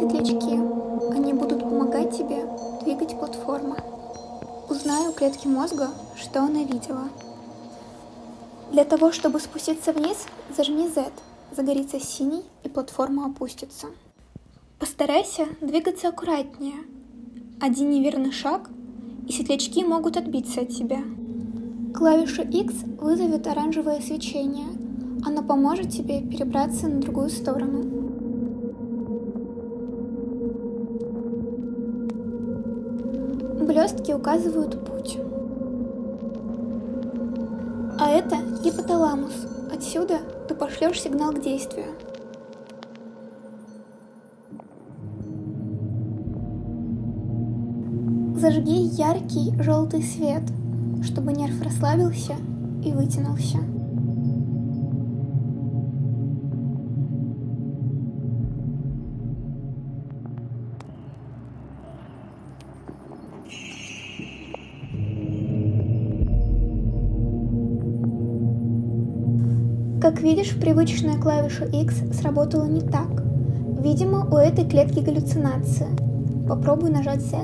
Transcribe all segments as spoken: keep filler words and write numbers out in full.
светлячки. Они будут помогать тебе двигать платформу. Узнай у клетки мозга, что она видела. Для того, чтобы спуститься вниз, зажми зет. Загорится синий, и платформа опустится. Постарайся двигаться аккуратнее. Один неверный шаг, и светлячки могут отбиться от тебя. Клавиша икс вызовет оранжевое свечение. Оно поможет тебе перебраться на другую сторону. Блестки указывают путь. А это гипоталамус. Отсюда ты пошлешь сигнал к действию. Зажги яркий желтый свет, чтобы нерв расслабился и вытянулся. Как видишь, привычная клавиша икс сработала не так. Видимо, у этой клетки галлюцинация. Попробуй нажать зет.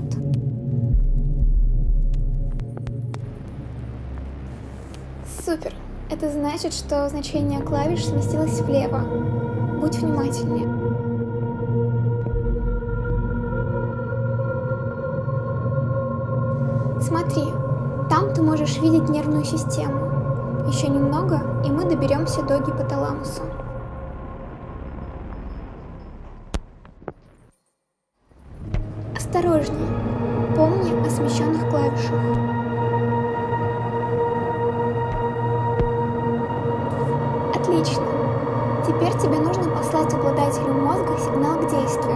Супер! Это значит, что значение клавиш сместилось влево. Будь внимательнее. Смотри, там ты можешь видеть нервную систему. Еще немного, и мы доберемся до гипоталамуса. Осторожнее. Помни о смещенных клавишах. Отлично. Теперь тебе нужно послать обладателю мозга сигнал к действию.